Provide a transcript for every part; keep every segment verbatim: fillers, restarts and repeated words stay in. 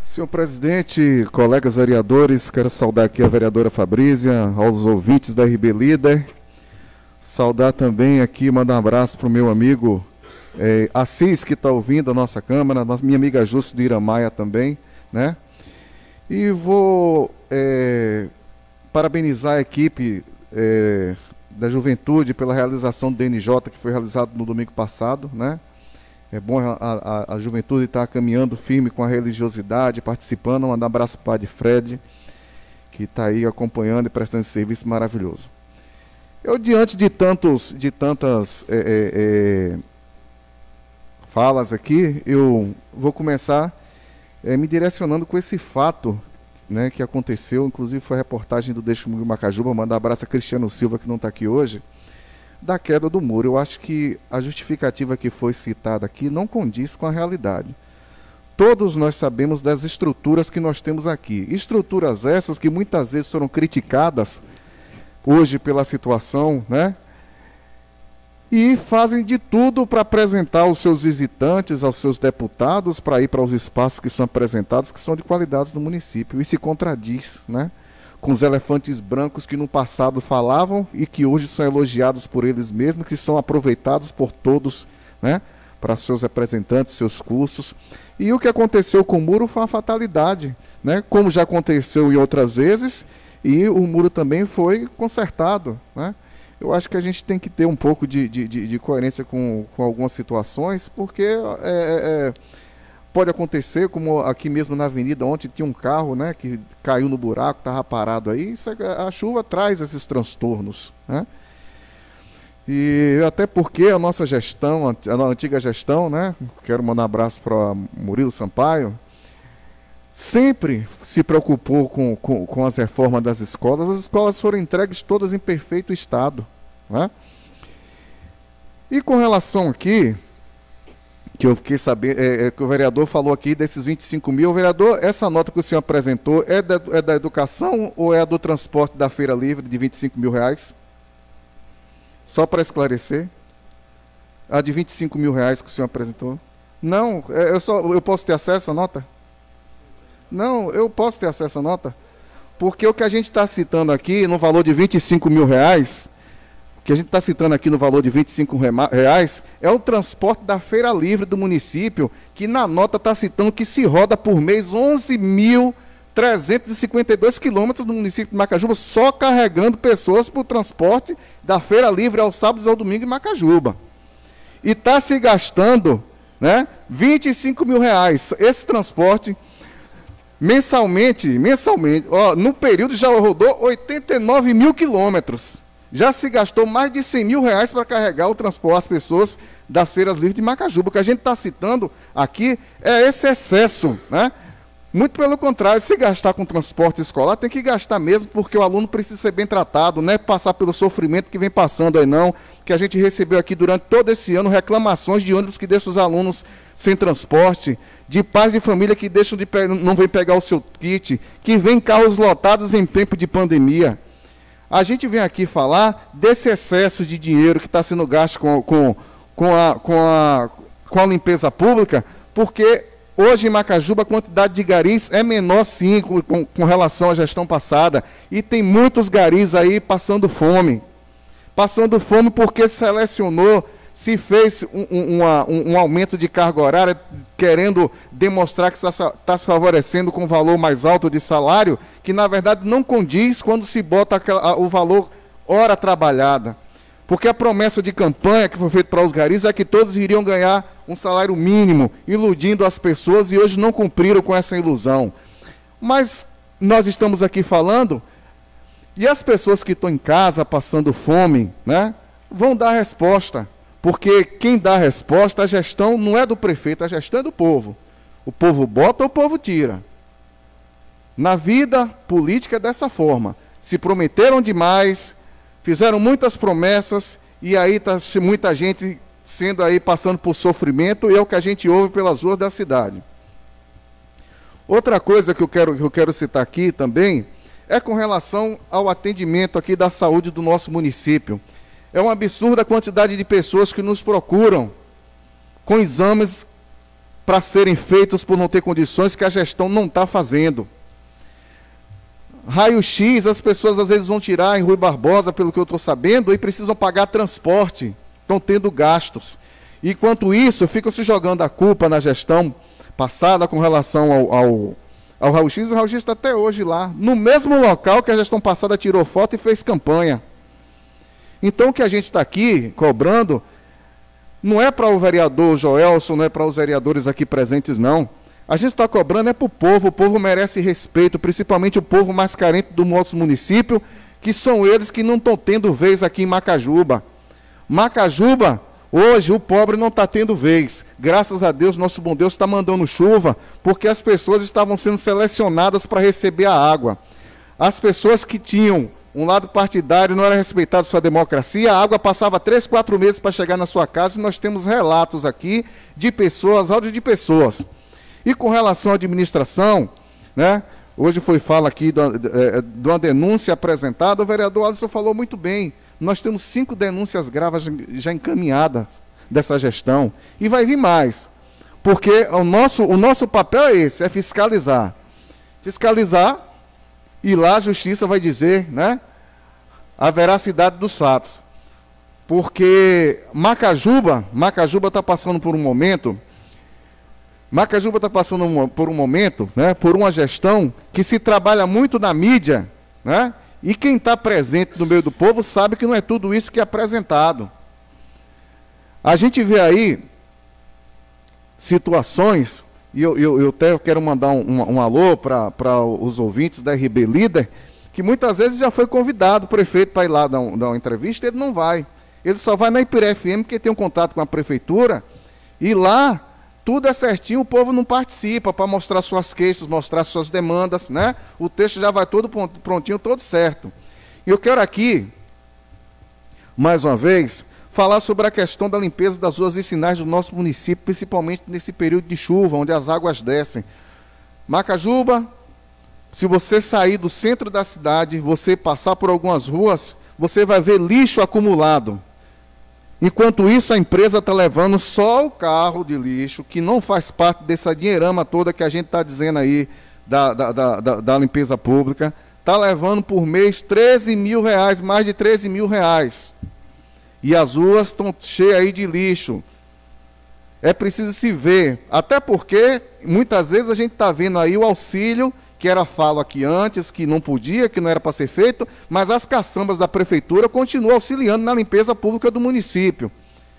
Senhor presidente, colegas vereadores, quero saudar aqui a vereadora Fabrícia, aos ouvintes da R B Líder. Saudar também aqui, mandar um abraço para o meu amigo é, Assis, que está ouvindo a nossa Câmara, minha amiga Justo de Iramaia também, né? E vou é, parabenizar a equipe é, da Juventude pela realização do D N J, que foi realizado no domingo passado, né? É bom a, a, a juventude estar caminhando firme com a religiosidade, participando. Mandar um abraço para o Padre Fred, que está aí acompanhando e prestando esse serviço maravilhoso. Eu, diante de, tantos, de tantas é, é, é, falas aqui, eu vou começar é, me direcionando com esse fato, né, que aconteceu. Inclusive foi a reportagem do Deixa Comigo Macajuba. Mandar um abraço a Cristiano Silva, que não está aqui hoje, da queda do muro. Eu acho que a justificativa que foi citada aqui não condiz com a realidade. Todos nós sabemos das estruturas que nós temos aqui. Estruturas essas que muitas vezes foram criticadas hoje pela situação, né? E fazem de tudo para apresentar aos seus visitantes, aos seus deputados, para ir para os espaços que são apresentados, que são de qualidades do município. E se contradiz, né, com os elefantes brancos que no passado falavam e que hoje são elogiados por eles mesmos, que são aproveitados por todos, né, para seus representantes, seus cursos. E o que aconteceu com o muro foi uma fatalidade, né, como já aconteceu em outras vezes, e o muro também foi consertado, né. Eu acho que a gente tem que ter um pouco de, de, de, de coerência com, com algumas situações, porque é, é, é, pode acontecer, como aqui mesmo na avenida, ontem tinha um carro, né, que caiu no buraco, estava parado aí. Isso, a chuva traz esses transtornos, né? E até porque a nossa gestão, a antiga gestão, né, quero mandar um abraço para Murilo Sampaio, sempre se preocupou com, com, com as reformas das escolas. As escolas foram entregues todas em perfeito estado, né? E com relação aqui, que eu fiquei sabendo, é, é, que o vereador falou aqui desses vinte e cinco mil. Vereador, essa nota que o senhor apresentou é da, é da educação ou é a do transporte da Feira Livre de vinte e cinco mil reais? Só para esclarecer. A de vinte e cinco mil reais que o senhor apresentou? Não, é, eu, só, eu posso ter acesso à nota? Não, eu posso ter acesso à nota, porque o que a gente está citando aqui no valor de vinte e cinco mil reais, o que a gente está citando aqui no valor de vinte e cinco reais, é o transporte da Feira Livre do município, que na nota está citando que se roda por mês onze mil trezentos e cinquenta e dois quilômetros no município de Macajuba, só carregando pessoas para o transporte da Feira Livre aos sábados e ao domingo em Macajuba. E está se gastando, né, vinte e cinco mil reais. Esse transporte mensalmente, mensalmente, ó, no período já rodou oitenta e nove mil quilômetros. Já se gastou mais de cem mil reais para carregar o transporte às pessoas das Feiras Livres de Macajuba. O que a gente está citando aqui é esse excesso, né? Muito pelo contrário, se gastar com transporte escolar, tem que gastar mesmo, porque o aluno precisa ser bem tratado, não é passar pelo sofrimento que vem passando aí não, que a gente recebeu aqui durante todo esse ano reclamações de ônibus que deixam os alunos sem transporte, de pais de família que deixam de não vêm pegar o seu kit, que vem carros lotados em tempo de pandemia. A gente vem aqui falar desse excesso de dinheiro que está sendo gasto com, com, com, a, com, a, com a limpeza pública, porque hoje em Macajuba a quantidade de garis é menor sim com, com, com relação à gestão passada, e tem muitos garis aí passando fome. Passando fome porque selecionou, se fez um, um, uma, um, um aumento de carga horária, querendo demonstrar que está, está se favorecendo com um valor mais alto de salário, que na verdade não condiz quando se bota aquela, o valor hora trabalhada. Porque a promessa de campanha que foi feita para os garis é que todos iriam ganhar um salário mínimo, iludindo as pessoas, e hoje não cumpriram com essa ilusão. Mas nós estamos aqui falando, e as pessoas que estão em casa passando fome, né, vão dar resposta. Porque quem dá a resposta, a gestão não é do prefeito, a gestão é do povo. O povo bota, o povo tira. Na vida política é dessa forma. Se prometeram demais, fizeram muitas promessas, e aí está muita gente sendo aí, passando por sofrimento, e é o que a gente ouve pelas ruas da cidade. Outra coisa que eu quero, que eu quero citar aqui também, é com relação ao atendimento aqui da saúde do nosso município. É uma absurda a quantidade de pessoas que nos procuram com exames para serem feitos por não ter condições que a gestão não está fazendo. Raio-X, as pessoas às vezes vão tirar em Rui Barbosa, pelo que eu estou sabendo, e precisam pagar transporte, estão tendo gastos. Enquanto isso, ficam se jogando a culpa na gestão passada com relação ao, ao, ao Raio-X. O Raio-X está até hoje lá, no mesmo local que a gestão passada tirou foto e fez campanha. Então, o que a gente está aqui cobrando não é para o vereador Joelson, não é para os vereadores aqui presentes, não. A gente está cobrando é para o povo, o povo merece respeito, principalmente o povo mais carente do nosso município, que são eles que não estão tendo vez aqui em Macajuba. Macajuba, hoje, o pobre não está tendo vez. Graças a Deus, nosso bom Deus está mandando chuva, porque as pessoas estavam sendo selecionadas para receber a água. As pessoas que tinham um lado partidário, não era respeitada sua democracia, a água passava três, quatro meses para chegar na sua casa, e nós temos relatos aqui de pessoas, áudio de pessoas. E com relação à administração, né, hoje foi fala aqui de, de, de uma denúncia apresentada, o vereador Alisson falou muito bem, nós temos cinco denúncias graves já encaminhadas dessa gestão, e vai vir mais, porque o nosso, o nosso papel é esse, é fiscalizar. Fiscalizar, e lá a justiça vai dizer, né, a veracidade dos fatos. Porque Macajuba, Macajuba está passando por um momento, Macajuba está passando um, por um momento, né, por uma gestão que se trabalha muito na mídia, né, e quem está presente no meio do povo sabe que não é tudo isso que é apresentado. A gente vê aí situações, e eu, eu, eu até quero mandar um, um, um alô para os ouvintes da R B Líder, que muitas vezes já foi convidado o prefeito para ir lá dar, um, dar uma entrevista, ele não vai. Ele só vai na Ipiré F M porque tem um contato com a prefeitura, e lá tudo é certinho, o povo não participa para mostrar suas queixas, mostrar suas demandas, né? O texto já vai todo prontinho, todo certo. E eu quero aqui, mais uma vez, falar sobre a questão da limpeza das ruas vicinais do nosso município, principalmente nesse período de chuva, onde as águas descem. Macajuba, se você sair do centro da cidade, você passar por algumas ruas, você vai ver lixo acumulado. Enquanto isso, a empresa está levando só o carro de lixo, que não faz parte dessa dinheirama toda que a gente está dizendo aí, da, da, da, da, da limpeza pública, está levando por mês treze mil reais, mais de treze mil reais. E as ruas estão cheias aí de lixo. É preciso se ver, até porque muitas vezes a gente está vendo aí o auxílio, que era falo aqui antes, que não podia, que não era para ser feito, mas as caçambas da prefeitura continuam auxiliando na limpeza pública do município.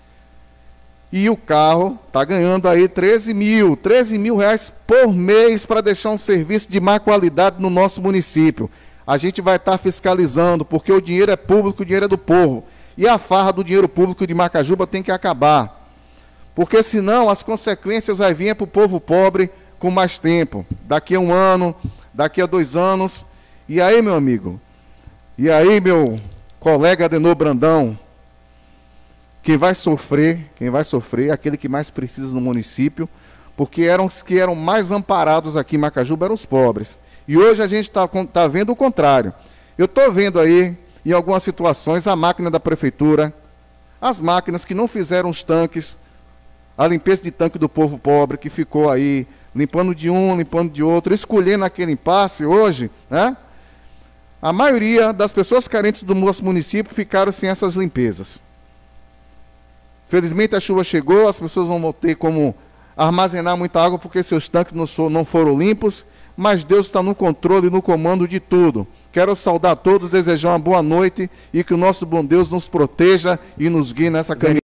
E o carro está ganhando aí treze mil, treze mil reais por mês para deixar um serviço de má qualidade no nosso município. A gente vai estar tá fiscalizando, porque o dinheiro é público, o dinheiro é do povo. E a farra do dinheiro público de Macajuba tem que acabar. Porque senão as consequências vai vir para o povo pobre com mais tempo. Daqui a um ano, daqui a dois anos. E aí, meu amigo? E aí, meu colega Adenor Brandão? Quem vai sofrer, quem vai sofrer é aquele que mais precisa no município, porque eram os que eram mais amparados aqui em Macajuba, eram os pobres. E hoje a gente está tá vendo o contrário. Eu estou vendo aí, em algumas situações, a máquina da prefeitura, as máquinas que não fizeram os tanques, a limpeza de tanque do povo pobre, que ficou aí limpando de um, limpando de outro, escolhendo aquele impasse hoje, né? A maioria das pessoas carentes do nosso município ficaram sem essas limpezas. Felizmente a chuva chegou, as pessoas vão ter como armazenar muita água porque seus tanques não foram limpos, mas Deus está no controle e no comando de tudo. Quero saudar a todos, desejar uma boa noite e que o nosso bom Deus nos proteja e nos guie nessa caminhada.